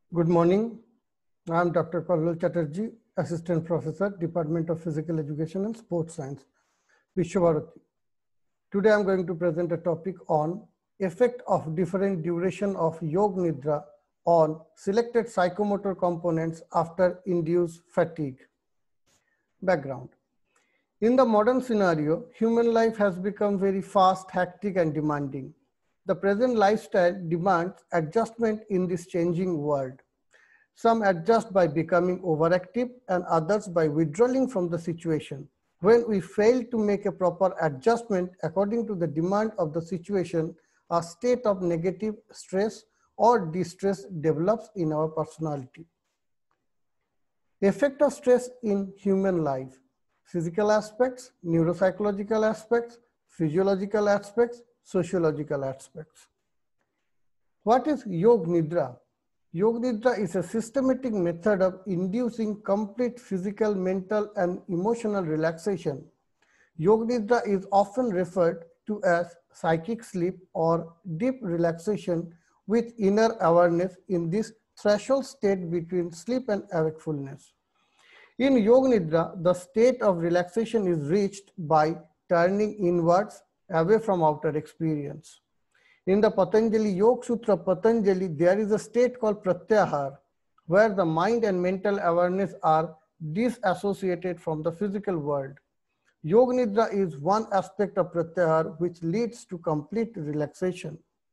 Good morning. I am Dr. Parul Chatterjee, Assistant Professor, Department of Physical Education and Sports Science, Vishwabharati. Today I am going to present a topic on effect of different duration of Yoga Nidra on selected psychomotor components after induced fatigue. Background. In the modern scenario, human life has become very fast, hectic and demanding. The present lifestyle demands adjustment in this changing world. Some adjust by becoming overactive and others by withdrawing from the situation. When we fail to make a proper adjustment according to the demand of the situation, a state of negative stress or distress develops in our personality. Effect of stress in human life: physical aspects, neuropsychological aspects, physiological aspects, sociological aspects. What is Yoga Nidra? Yoga Nidra is a systematic method of inducing complete physical, mental, and emotional relaxation. Yoga Nidra is often referred to as psychic sleep or deep relaxation with inner awareness in this threshold state between sleep and wakefulness. In Yoga Nidra, the state of relaxation is reached by turning inwards away from outer experience. In the Patanjali Yoga Sutra Patanjali, there is a state called Pratyahar, where the mind and mental awareness are disassociated from the physical world. Yoga Nidra is one aspect of Pratyahar which leads to complete relaxation.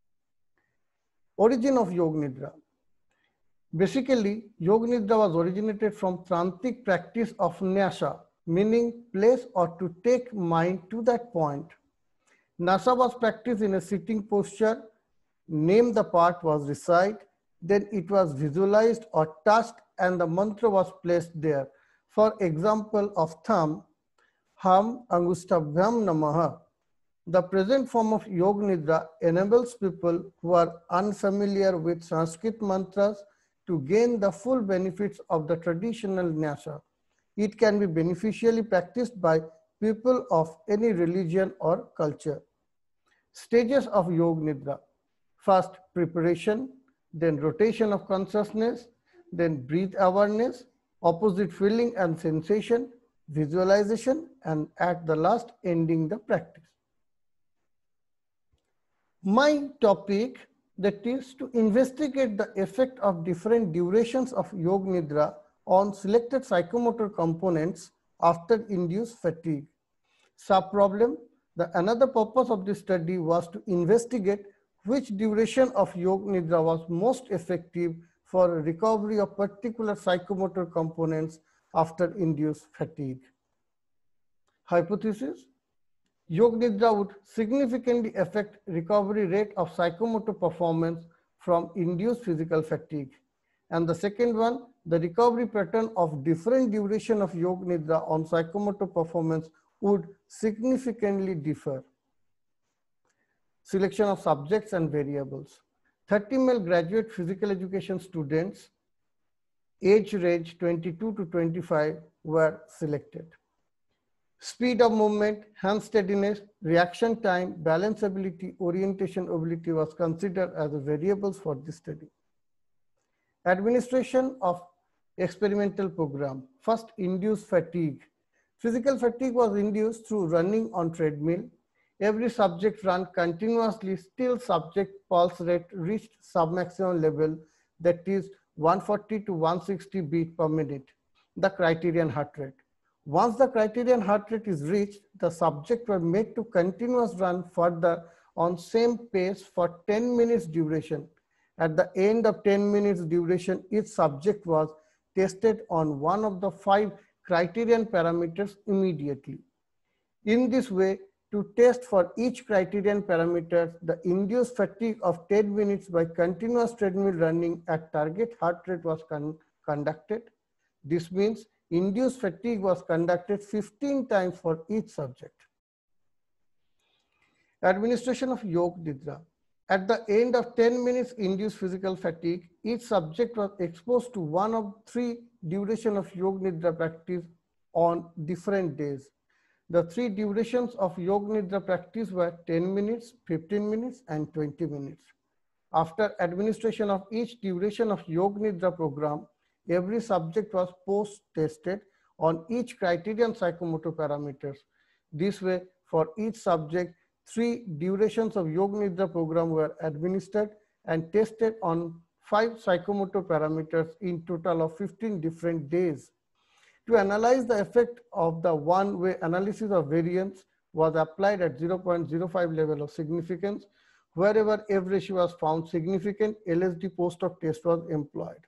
Origin of Yoga Nidra. Basically, Yoga Nidra was originated from Tantric practice of Nyasa, meaning place or to take mind to that point. Nyasa was practiced in a sitting posture. Name the part was recite, then it was visualized or touched and the mantra was placed there. For example of thumb, Ham Angustabhyam Namaha. The present form of Yoga Nidra enables people who are unfamiliar with Sanskrit mantras to gain the full benefits of the traditional Nyasa. It can be beneficially practiced by people of any religion or culture. Stages of Yoga Nidra. First, preparation, then rotation of consciousness, then breath awareness, opposite feeling and sensation, visualization, and at the last, ending the practice. My topic, that is to investigate the effect of different durations of Yoga Nidra on selected psychomotor components after induced fatigue. Sub-problem, another purpose of this study was to investigate which duration of Yoga Nidra was most effective for recovery of particular psychomotor components after induced fatigue. Hypothesis: Yoga Nidra would significantly affect recovery rate of psychomotor performance from induced physical fatigue. And the second one, the recovery pattern of different duration of Yoga Nidra on psychomotor performance would significantly differ. Selection of subjects and variables. 30 male graduate physical education students, age range 22 to 25 were selected. Speed of movement, hand steadiness, reaction time, balance ability, orientation ability was considered as variables for this study. Administration of experimental program. First, induced fatigue. Physical fatigue was induced through running on treadmill. Every subject ran continuously, still subject pulse rate reached submaximum level, that is 140 to 160 beats per minute, the criterion heart rate. Once the criterion heart rate is reached, the subject were made to continuous run further on same pace for 10 minutes duration. At the end of 10 minutes duration, each subject was tested on one of the 5 criterion parameters immediately. In this way, to test for each criterion parameter, the induced fatigue of 10 minutes by continuous treadmill running at target heart rate was conducted. This means induced fatigue was conducted 15 times for each subject. Administration of Yoga Nidra. At the end of 10 minutes induced physical fatigue, each subject was exposed to one of 3 duration of Yoga Nidra practice on different days. The 3 durations of Yoga Nidra practice were 10 minutes, 15 minutes, and 20 minutes. After administration of each duration of Yoga Nidra program, every subject was post-tested on each criterion psychomotor parameters. This way, for each subject, 3 durations of Yoga Nidra program were administered and tested on 5 psychomotor parameters in total of 15 different days. To analyze the effect of the one-way analysis of variance was applied at 0.05 level of significance. Wherever F ratio was found significant, LSD post-hoc test was employed.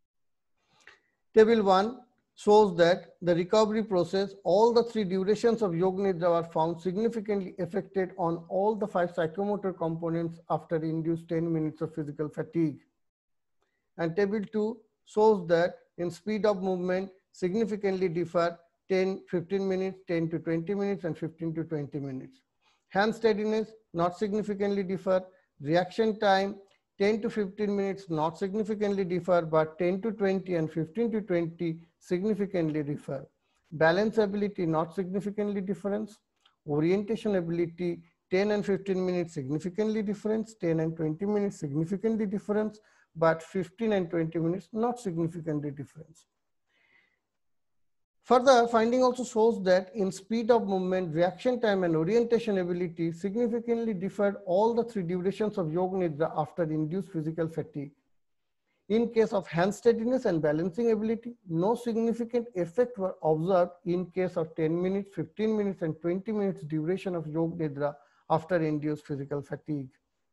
Table 1 shows that the recovery process, all the 3 durations of Yoga Nidra were found significantly affected on all the 5 psychomotor components after induced 10 minutes of physical fatigue. And table 2 shows that in speed of movement significantly differ 10, 15 minutes, 10 to 20 minutes, and 15 to 20 minutes. Hand steadiness not significantly differ. Reaction time 10 to 15 minutes not significantly differ, but 10 to 20 and 15 to 20 significantly differ. Balance ability not significantly difference. Orientation ability 10 and 15 minutes significantly difference, 10 and 20 minutes significantly difference, but 15 and 20 minutes not significantly difference. Further, finding also shows that in speed of movement, reaction time, and orientation ability significantly differed all the 3 durations of Yoga Nidra after induced physical fatigue. In case of hand steadiness and balancing ability, no significant effect were observed in case of 10 minutes, 15 minutes, and 20 minutes duration of Yoga Nidra after induced physical fatigue.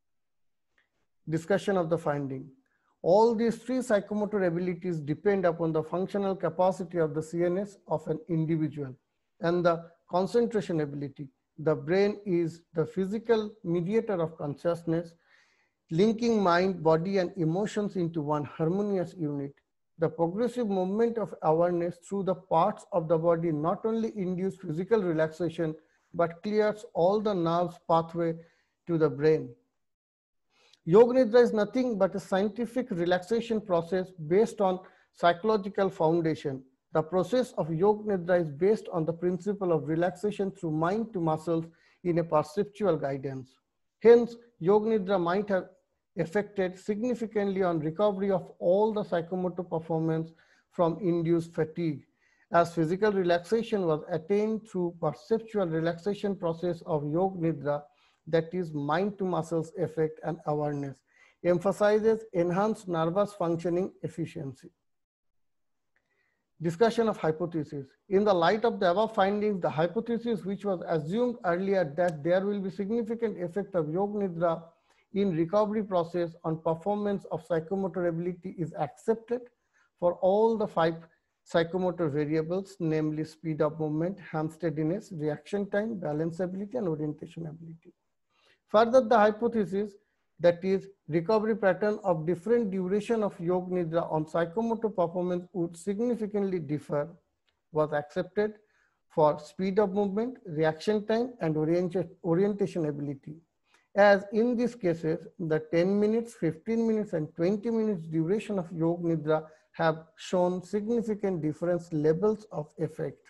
Discussion of the finding. All these 3 psychomotor abilities depend upon the functional capacity of the CNS of an individual and the concentration ability. The brain is the physical mediator of consciousness, linking mind, body, and emotions into one harmonious unit. The progressive movement of awareness through the parts of the body not only induces physical relaxation, but clears all the nerves pathway to the brain. Yoga Nidra is nothing but a scientific relaxation process based on psychological foundation. The process of Yoga Nidra is based on the principle of relaxation through mind to muscles in a perceptual guidance. Hence, Yoga Nidra might have affected significantly on recovery of all the psychomotor performance from induced fatigue, as physical relaxation was attained through perceptual relaxation process of Yoga Nidra, that is mind to muscles effect and awareness, emphasizes enhanced nervous functioning efficiency. Discussion of hypothesis. In the light of the above findings, the hypothesis which was assumed earlier that there will be significant effect of Yoga Nidra in recovery process on performance of psychomotor ability is accepted for all the 5 psychomotor variables, namely speed of movement, hand steadiness, reaction time, balance ability, and orientation ability. Further, the hypothesis, that is recovery pattern of different duration of Yoga Nidra on psychomotor performance would significantly differ, was accepted for speed of movement, reaction time, and orientation ability. As in these cases, the 10 minutes, 15 minutes, and 20 minutes duration of Yoga Nidra have shown significant difference levels of effect.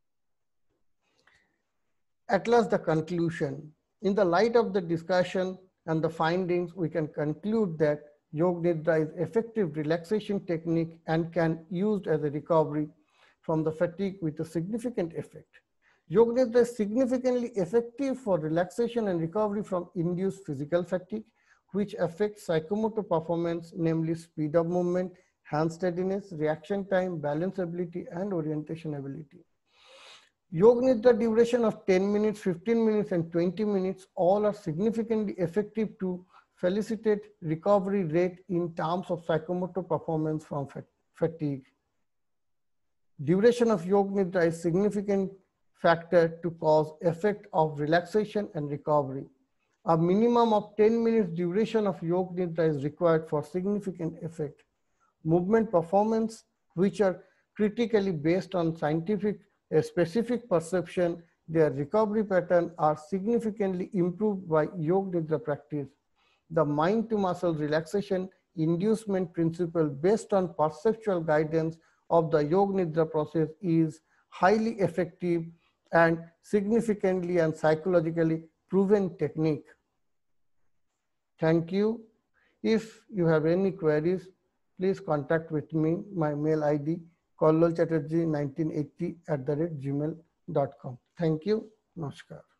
At last, the conclusion. In the light of the discussion and the findings, we can conclude that Yoga Nidra is effective relaxation technique and can be used as a recovery from the fatigue with a significant effect. Yoga Nidra is significantly effective for relaxation and recovery from induced physical fatigue, which affects psychomotor performance, namely speed of movement, hand steadiness, reaction time, balance ability, and orientation ability. Yoga Nidra duration of 10 minutes, 15 minutes, and 20 minutes all are significantly effective to facilitate recovery rate in terms of psychomotor performance from fatigue. Duration of Yoga Nidra is significant factor to cause effect of relaxation and recovery. A minimum of 10 minutes duration of Yoga Nidra is required for significant effect. Movement performance, which are critically based on scientific a specific perception, their recovery pattern are significantly improved by Yoga Nidra practice. The mind to muscle relaxation inducement principle based on perceptual guidance of the Yoga Nidra process is highly effective and significantly and psychologically proven technique. Thank you. If you have any queries, please contact with me. My mail ID kollolchatterjee1980@gmail.com. Thank you. Namaskar.